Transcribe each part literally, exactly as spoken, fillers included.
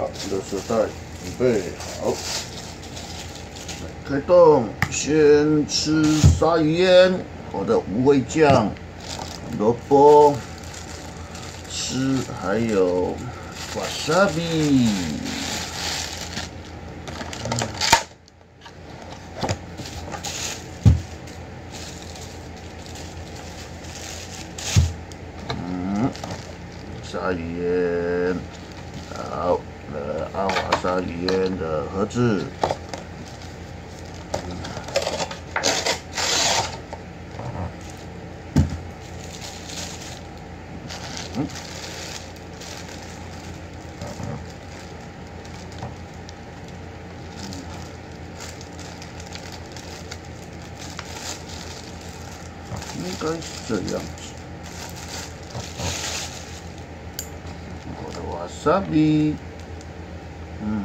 好，垃圾袋准备好，开动，先吃鲨鱼烟，我的无味酱，萝卜，吃还有 wasabi。 鲨鱼烟，好，呃，阿华鲨鱼烟的盒子，嗯，应该是这样子。 wasabi， 嗯，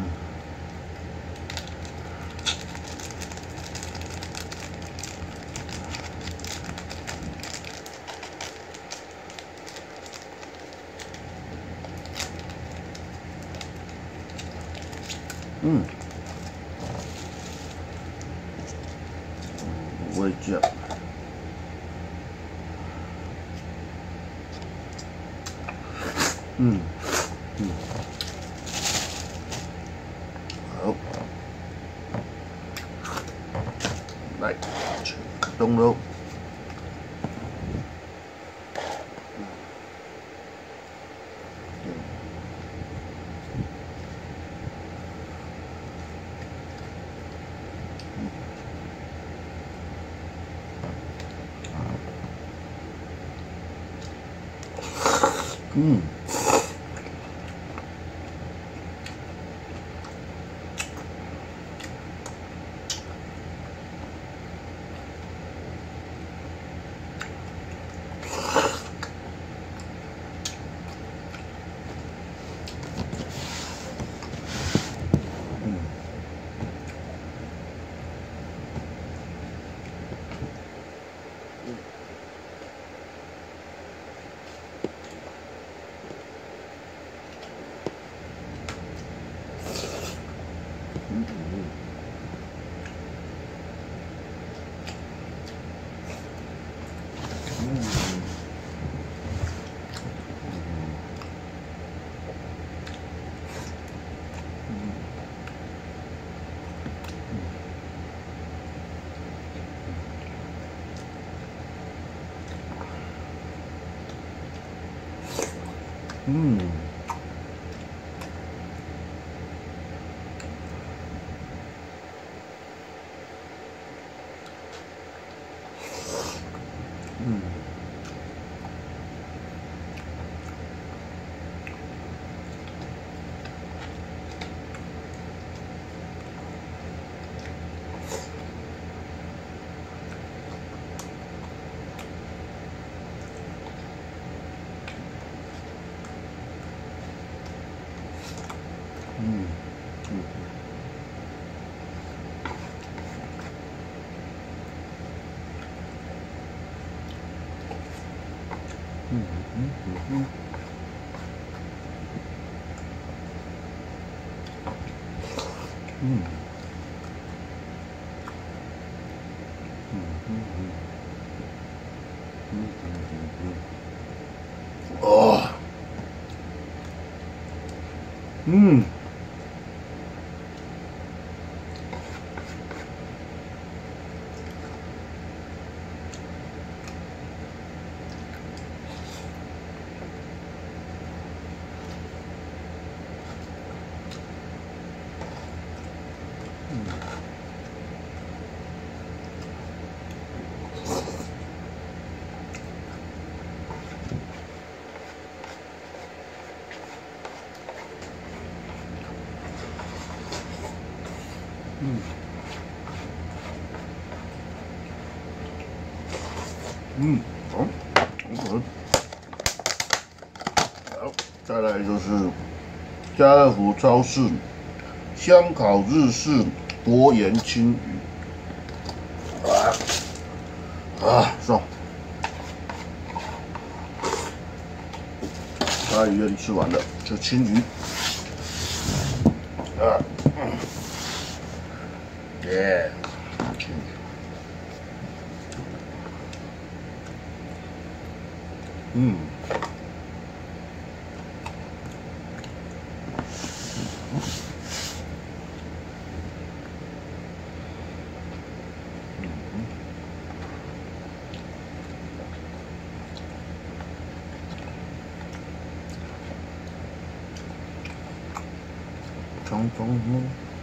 嗯，五味酱，嗯。 嗯，好，来，开动喽。嗯。 嗯，嗯，嗯，嗯。 嗯嗯嗯嗯，嗯，嗯嗯嗯，嗯嗯嗯嗯，哦，嗯。嗯，嗯，好，好，好，再来就是家乐福超市香烤日式薄盐青鱼，啊啊，爽！鲨鱼已经吃完了，就青鱼。 啊，耶，嗯。中中嗯，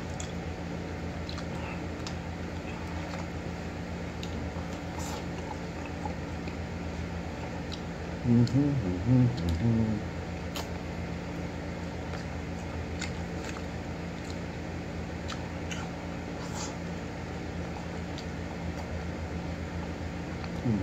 嗯哼嗯哼嗯哼，嗯。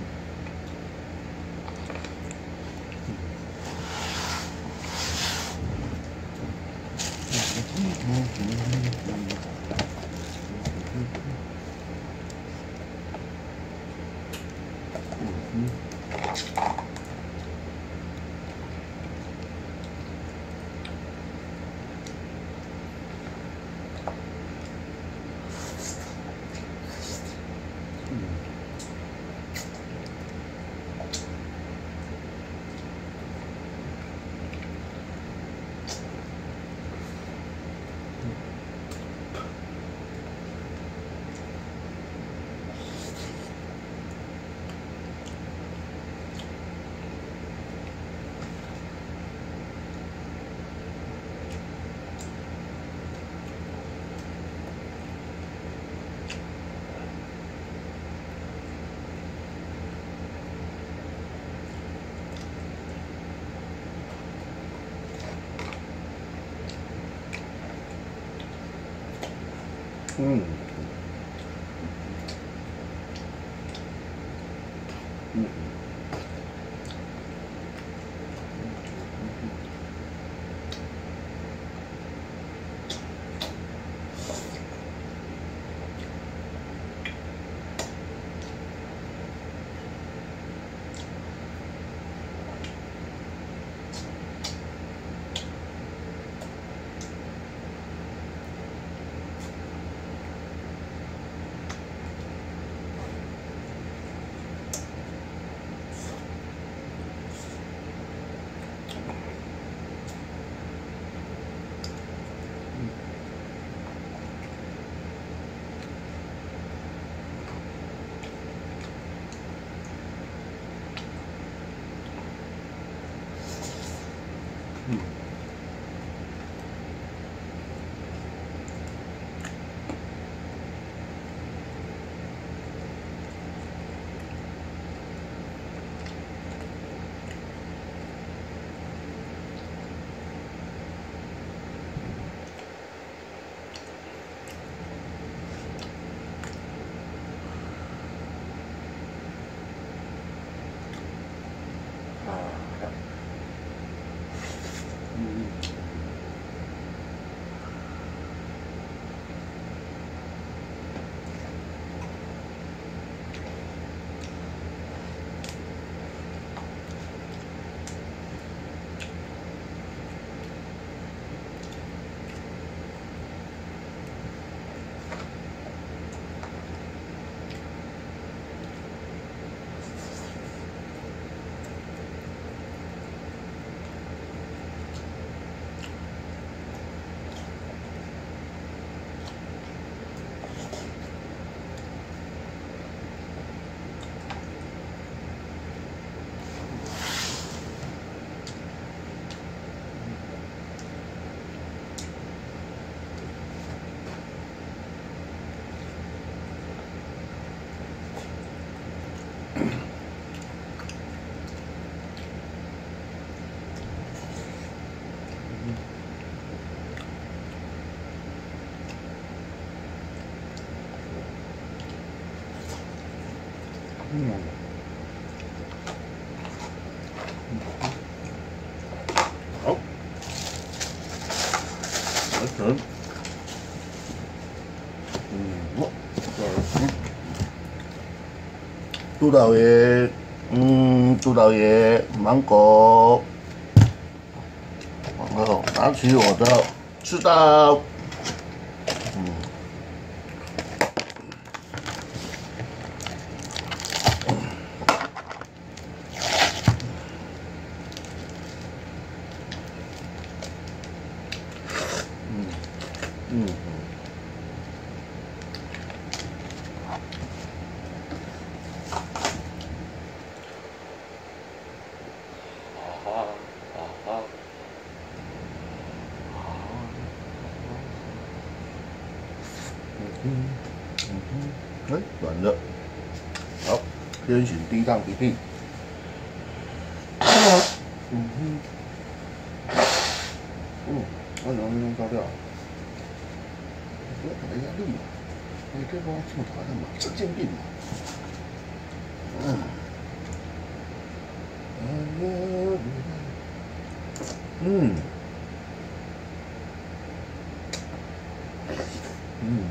嗯，嗯，嗯，好，完成。嗯，好，嗯，杜老爷，嗯，杜老爷，芒果，然后拿起我的吃到。 嗯嗯嗯，哎，软了。好，先选低档一定。嗯哼。嗯，我两分钟高掉。不要给他压力嘛，你可以帮他镜头干嘛？神经病嘛。嗯。嗯。嗯。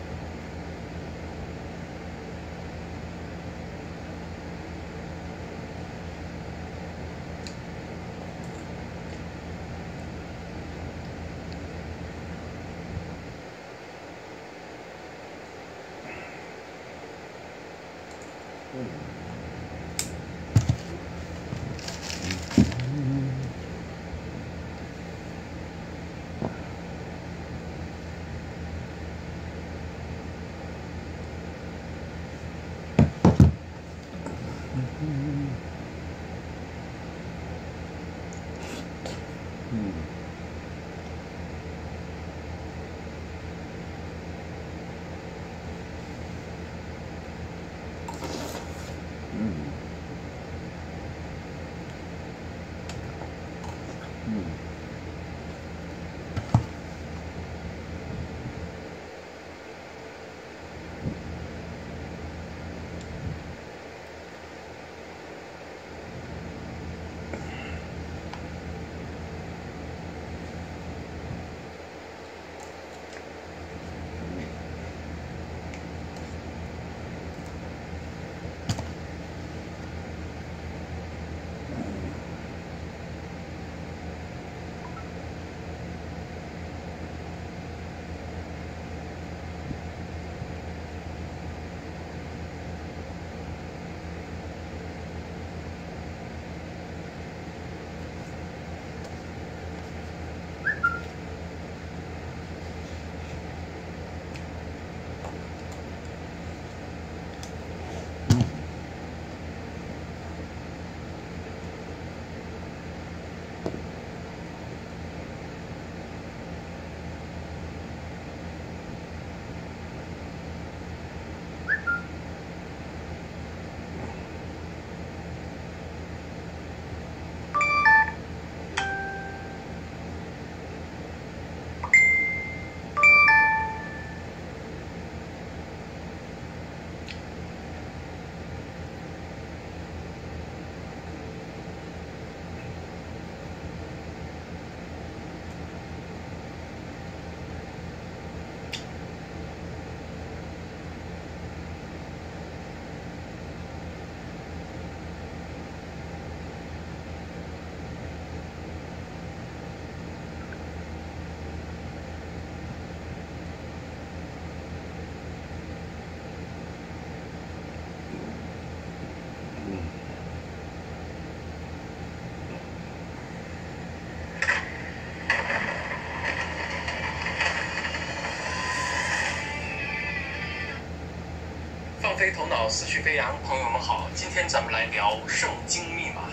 放飞头脑，思绪飞扬。朋友们好，今天咱们来聊圣经密码。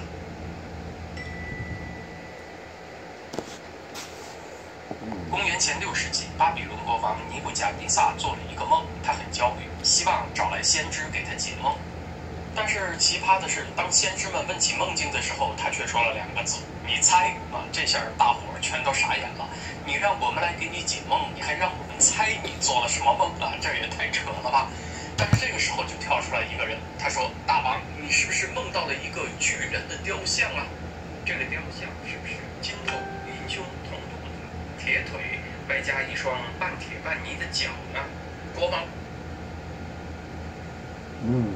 公元前六世纪，巴比伦国王尼布甲尼撒做了一个梦，他很焦虑，希望找来先知给他解梦。但是奇葩的是，当先知们问起梦境的时候，他却说了两个字：“你猜啊！”这下大伙儿全都傻眼了。你让我们来给你解梦，你还让我们猜你做了什么梦啊？这也太扯了吧！但是这个时候就跳出来一个人，他说：“大王，你是不是梦到了一个巨人的雕像啊？这个雕像是不是金头、银胸、铜肚子、铁腿，外加一双半铁半泥的脚呢？”国王， 嗯。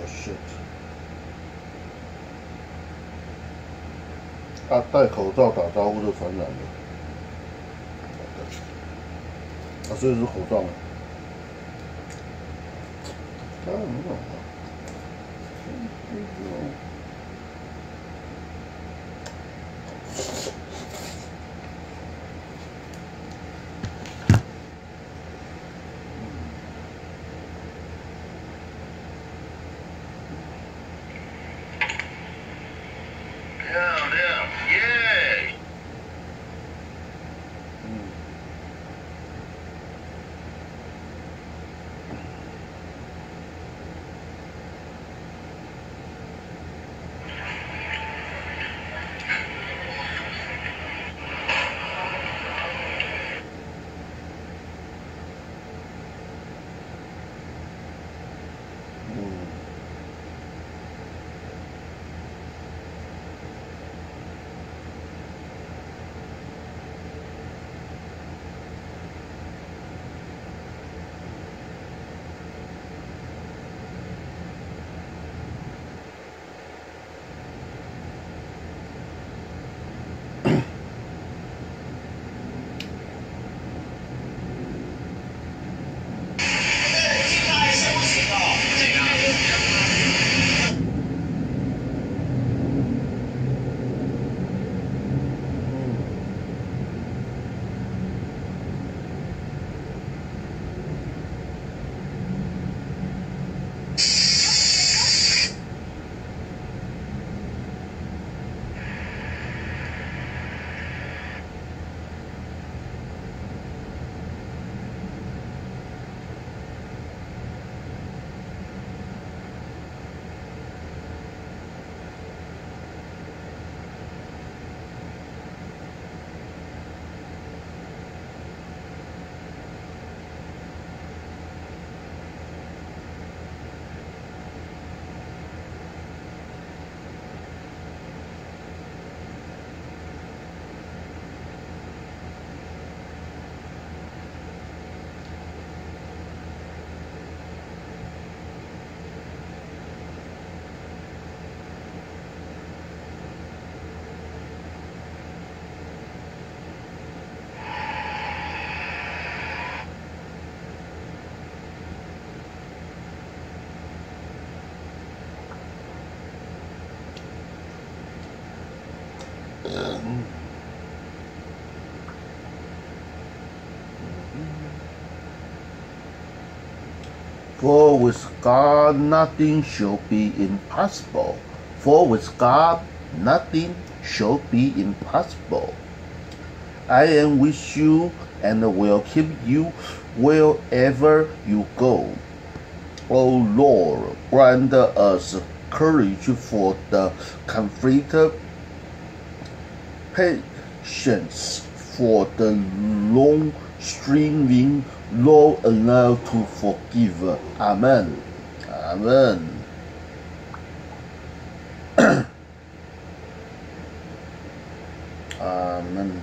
shit！ 啊，戴口罩打招呼就传染了。啊，所以是口罩吗？当然没有啊。For with God nothing shall be impossible. For with God nothing shall be impossible. I am with you and will keep you wherever you go. O Lord, grant us courage for the conflict, patience for the long streaming long enough to forgive. Amen. Amen. Amen.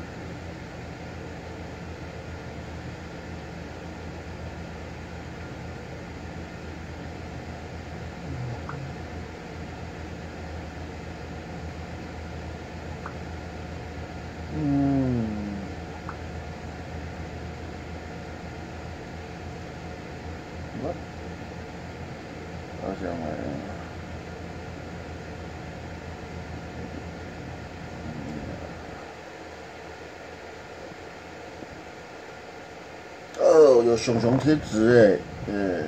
Hmm. What? 好像没有。哦，有熊熊贴纸哎，嗯。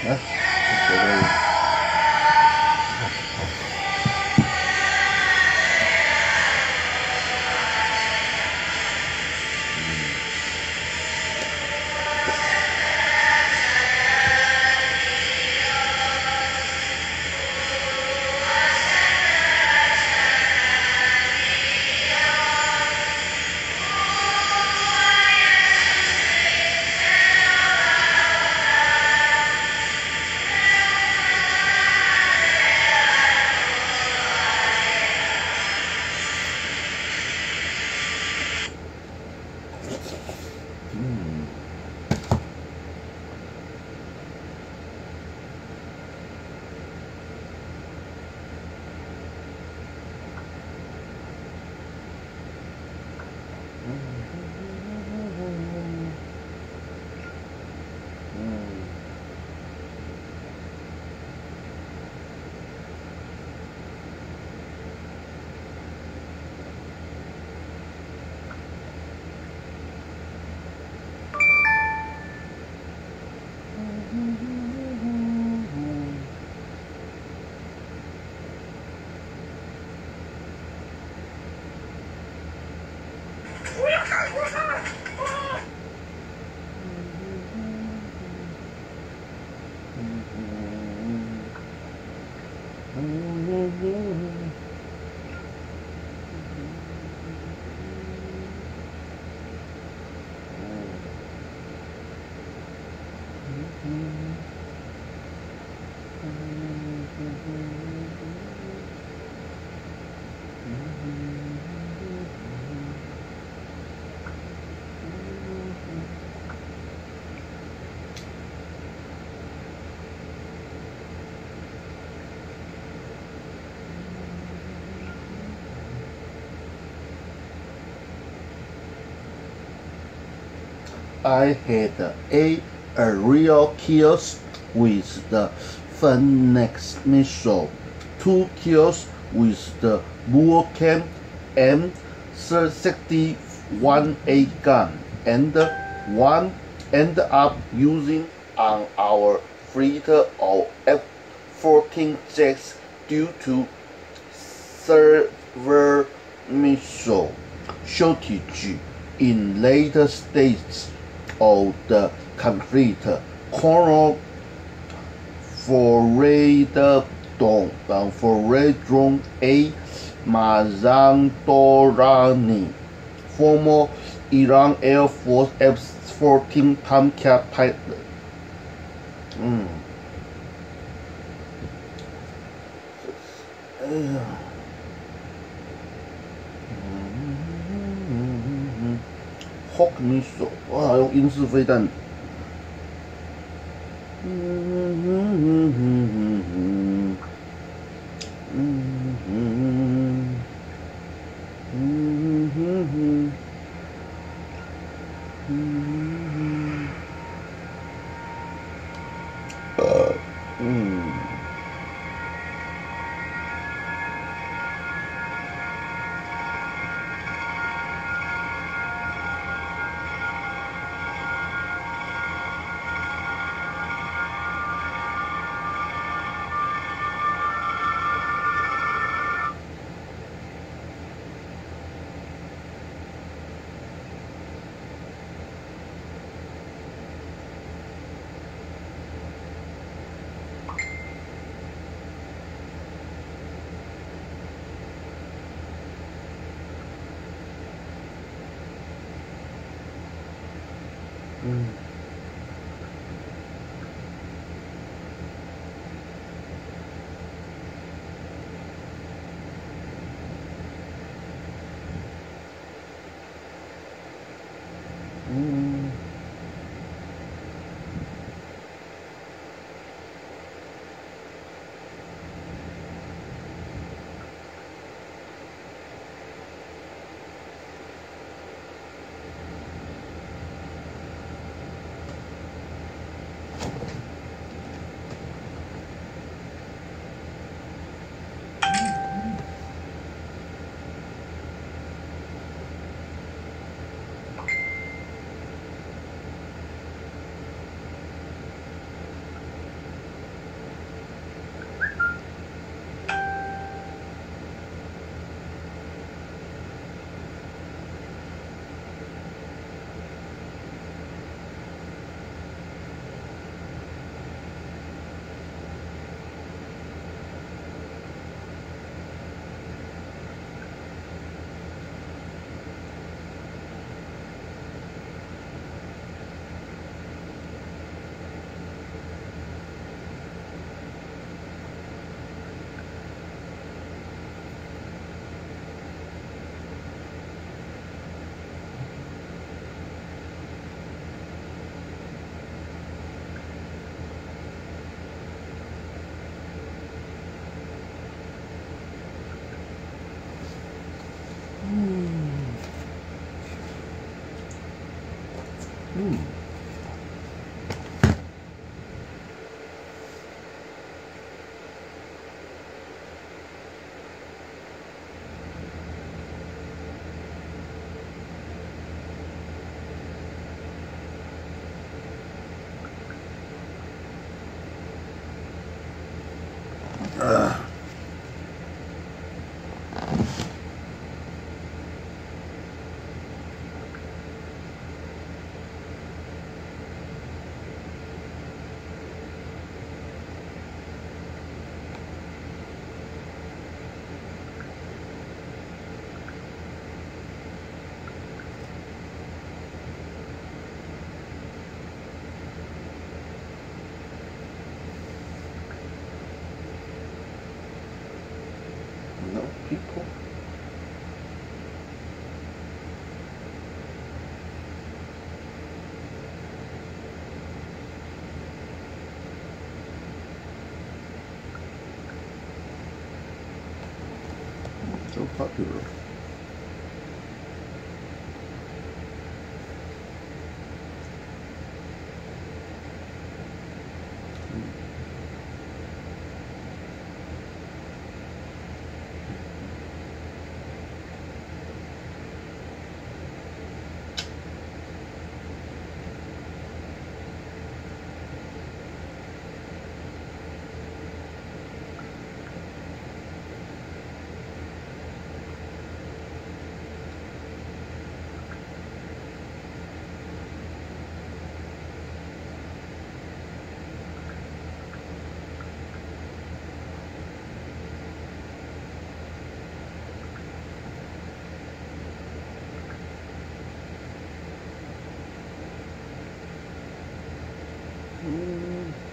来，这个。 I had a, a real kills with the Phoenix missile, two kills with the Vulcan M sixty-one A gun, and one ended up using on our fleet of F fourteen jets due to server missile shortage in later stages of the conflict. Colonel Ferredron, uh, Ferredron A. Mazandorani, former Iran Air Force F fourteen Tomcat pilot. Mm. Uh. Hawk missile， 哇，用英式飞弹。嗯嗯嗯嗯嗯嗯嗯嗯嗯嗯呃嗯。 嗯。啊。No people. So popular. Mm.